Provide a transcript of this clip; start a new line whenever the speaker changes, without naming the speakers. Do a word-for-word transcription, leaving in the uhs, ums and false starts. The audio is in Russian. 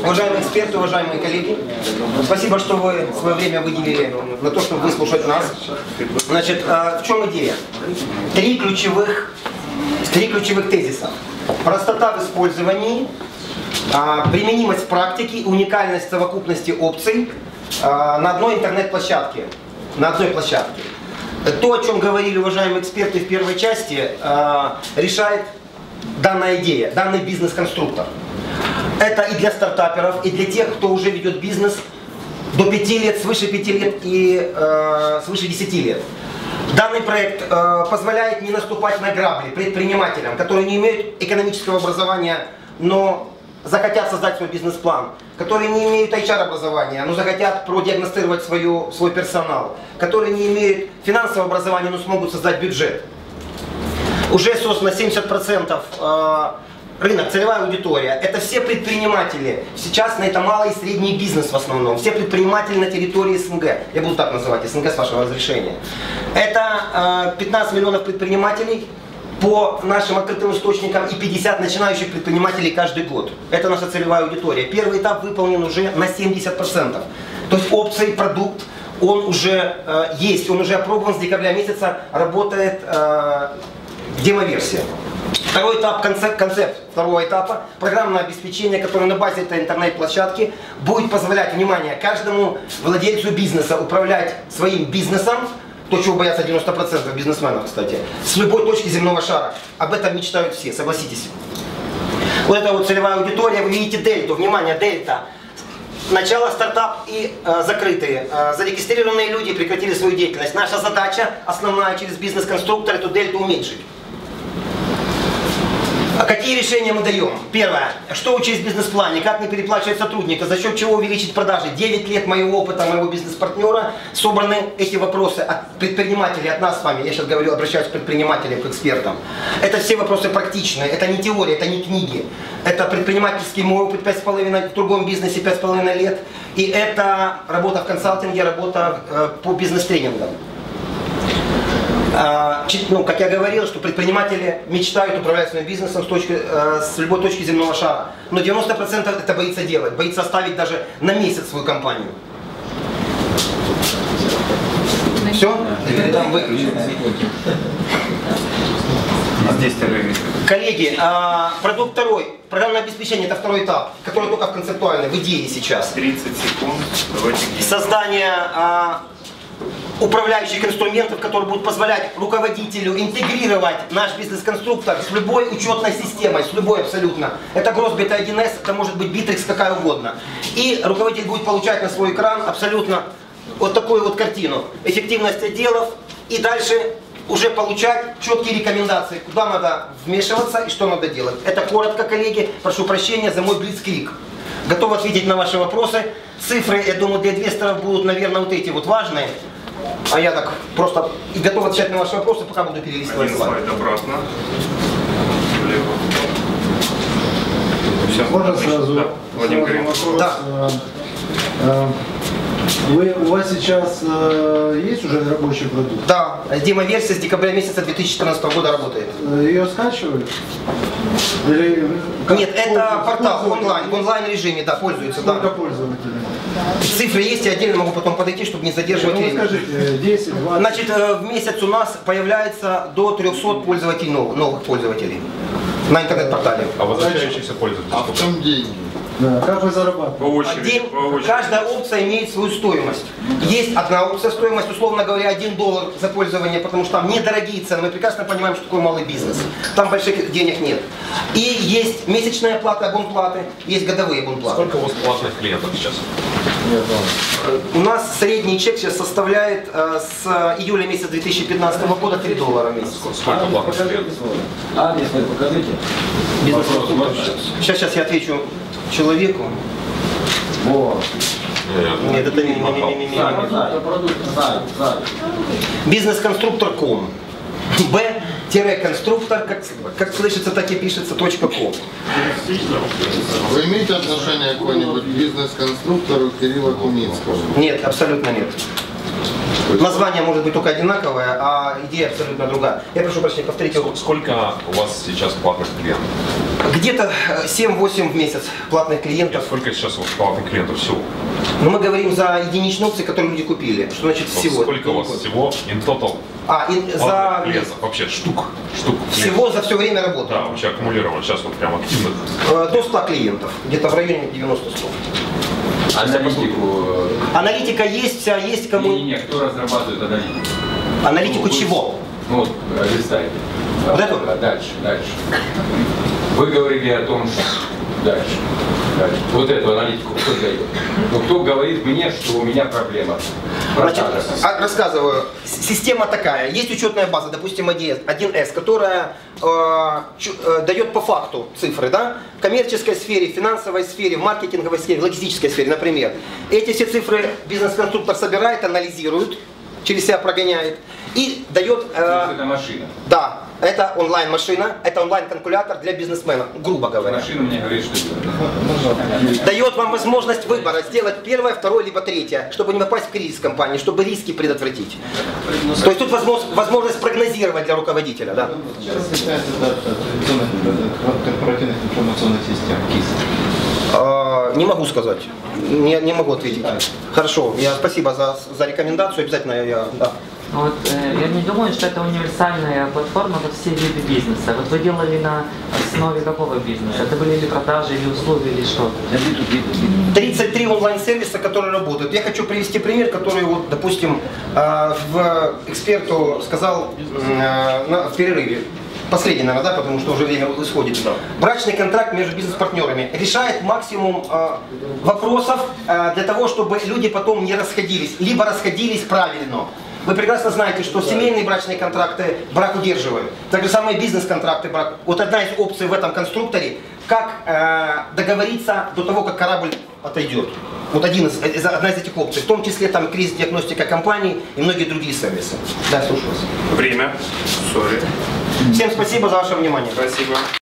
Уважаемые эксперты, уважаемые коллеги, спасибо, что вы свое время выделили на то, чтобы выслушать нас. Значит, в чем идея? Три ключевых, три ключевых тезиса. Простота в использовании, применимость в практике, уникальность совокупности опций на одной интернет-площадке. На одной площадке. То, о чем говорили уважаемые эксперты в первой части, решает данная идея, данный бизнес-конструктор. Это и для стартаперов, и для тех, кто уже ведет бизнес до пяти лет, свыше пяти лет и э, свыше десяти лет. Данный проект э, позволяет не наступать на грабли предпринимателям, которые не имеют экономического образования, но захотят создать свой бизнес-план, которые не имеют эйч ар-образования, но захотят продиагностировать свою, свой персонал, которые не имеют финансового образования, но смогут создать бюджет. Уже создано семьдесят процентов э, рынок, целевая аудитория. Это все предприниматели. Сейчас это малый и средний бизнес в основном. Все предприниматели на территории СНГ. Я буду так называть, СНГ с вашего разрешения. Это э, пятнадцать миллионов предпринимателей по нашим открытым источникам и пятьдесят начинающих предпринимателей каждый год. Это наша целевая аудитория. Первый этап выполнен уже на семьдесят процентов. То есть опции, продукт, он уже э, есть, он уже опробован с декабря месяца, работает э, демо-версия. Второй этап, концепт, концепт второго этапа, программное обеспечение, которое на базе этой интернет-площадки будет позволять, внимание, каждому владельцу бизнеса управлять своим бизнесом, то, чего боятся девяносто процентов бизнесменов, кстати, с любой точки земного шара. Об этом мечтают все, согласитесь. Вот это вот целевая аудитория, вы видите дельту, внимание, дельта. Начало стартап и э, закрытые. Э, зарегистрированные люди прекратили свою деятельность. Наша задача основная через бизнес-конструктор эту дельту уменьшить. А какие решения мы даем? Первое. Что учесть в бизнес-плане? Как не переплачивать сотрудника? За счет чего увеличить продажи? девять лет моего опыта, моего бизнес-партнера собраны эти вопросы от предпринимателей, от нас с вами. Я сейчас говорю, обращаюсь к предпринимателям, к экспертам. Это все вопросы практичные. Это не теория, это не книги. Это предпринимательский мой опыт пять с половиной, в другом бизнесе пять с половиной лет. И это работа в консалтинге, работа э, по бизнес-тренингам. Ну, как я говорил, что предприниматели мечтают управлять своим бизнесом с, точки, с любой точки земного шара. Но девяносто процентов это боится делать, боится оставить даже на месяц свою компанию. Все? Там выключено. Коллеги, продукт второй, программное обеспечение, это второй этап, который только в концептуальной, в идее сейчас.
тридцать секунд.
Создание управляющих инструментов, которые будут позволять руководителю интегрировать наш бизнес-конструктор с любой учетной системой, с любой абсолютно. Это Grosbit один эс, это может быть Bittrex, какая угодно. И руководитель будет получать на свой экран абсолютно вот такую вот картину. Эффективность отделов и дальше уже получать четкие рекомендации, куда надо вмешиваться и что надо делать. Это коротко, коллеги, прошу прощения за мой блицкрик. Готов ответить на ваши вопросы. Цифры, я думаю, для инвесторов будут, наверное, вот эти вот важные. А я так просто и готов отвечать на ваши вопросы, пока буду перелистывать слайд.
Слайд обратно. Влево.
Сейчас можно сразу,
да. Владимир
вопрос.
Да.
Вы, у вас сейчас э, есть уже рабочий продукт?
Да, демо-версия с декабря месяца две тысячи четырнадцатого года работает.
Ее скачивали? Или
Нет, это портал онлайн, в онлайн режиме, да, пользуется.
Сколько
Да.
пользователей?
Цифры есть, я отдельно могу потом подойти, чтобы не задерживать
Ну,
время.
скажите, десять, двадцать?
Значит, в месяц у нас появляется до трёхсот пользователей, новых, новых пользователей на интернет-портале.
А возвращающихся пользователей?
А в чем деньги?
Да. Как вы зарабатываете?
По очереди,
День,
по очереди.
каждая опция имеет свою стоимость. Есть одна опция стоимость, условно говоря, один доллар за пользование, потому что там недорогие цены. Мы прекрасно понимаем, что такое малый бизнес. Там больших денег нет. И есть месячная плата, абонплаты, есть годовые абонплаты.
Сколько у вас платных клиентов сейчас?
У нас средний чек сейчас составляет э, с июля месяца две тысячи пятнадцатого года три доллара в месяц.
Сколько платных клиентов?
Адрес покажите.
Сейчас, сейчас я отвечу человеку.
Вот.
Нет, это не, не, не, не, не,
Это продукт, знаю, знаю.
бизнес-конструктор точка ком. Б-конструктор, как, как слышится, так и пишется, точка ком.
Вы имеете отношение к какой-нибудь бизнес-конструктору Кирилла Куницкого?
Нет, абсолютно нет. Название может быть только одинаковое, а идея абсолютно другая. Я прошу прощения, повторите.
Сколько у вас сейчас платных клиентов?
Где-то семь-восемь в месяц платных клиентов.
Нет, сколько сейчас вот платных клиентов всего?
Но мы говорим за единичные опции, которые люди купили. Что значит
Вот
всего?
сколько у вас всего in total
А, и
платных
за
клиентов? Вообще штук. Штук.
всего за все время работы.
Да, вообще аккумулировано. Сейчас вот прям активных.
Э, До ста клиентов, где-то в районе девяноста-ста.
Аналитику.
Аналитика есть, вся есть кому.
Не-не-не, кто разрабатывает аналитику?
Аналитику
Ну, вы-
чего?
Ну, вот, листайте.
Вот эту?
А, Дальше, дальше. Вы говорили о том, что... Дальше. Дальше. Вот эту аналитику кто дает? Ну, кто говорит мне, что у меня проблема?
Значит,
Продажа.
а- рассказываю. С- Система такая. Есть учетная база, допустим, один эс, которая э, чу- э, дает по факту цифры, да? В коммерческой сфере, в финансовой сфере, в маркетинговой сфере, в логистической сфере, например. Эти все цифры бизнес-конструктор собирает, анализирует, через себя прогоняет и дает...
То
э,
есть это машина.
да, это онлайн-машина, это онлайн-калькулятор для бизнесмена, грубо говоря.
Машина мне говорит, что делать.
Дает вам возможность выбора, сделать первое, второе, либо третье, чтобы не попасть в кризис компании, чтобы риски предотвратить. То есть тут возможность, возможность прогнозировать для руководителя, да.
Сейчас считается это традиционных корпоративных информационных систем, КИС.
А, не могу сказать, не, не могу ответить. Хорошо, я спасибо за, за рекомендацию, обязательно я, да.
Вот, э, я не думаю, что это универсальная платформа под все виды бизнеса. Вот вы делали на основе какого бизнеса? Это были или продажи, или услуги, или что?
тридцать три онлайн-сервиса, которые работают. Я хочу привести пример, который, вот, допустим, э, в эксперту сказал э, на- в перерыве. Последний, наверное, да, потому что уже время исходит. Брачный контракт между бизнес-партнерами решает максимум э, вопросов э, для того, чтобы люди потом не расходились, либо расходились правильно. Вы прекрасно знаете, что семейные брачные контракты брак удерживают. Так же самое бизнес-контракты брак. Вот одна из опций в этом конструкторе, как э, договориться до того, как корабль отойдет. Вот один из, из- одна из этих опций. В том числе там кризис-диагностика компаний и многие другие сервисы. Да, слушаю вас.
Время. Сори.
Всем спасибо за ваше внимание.
Спасибо.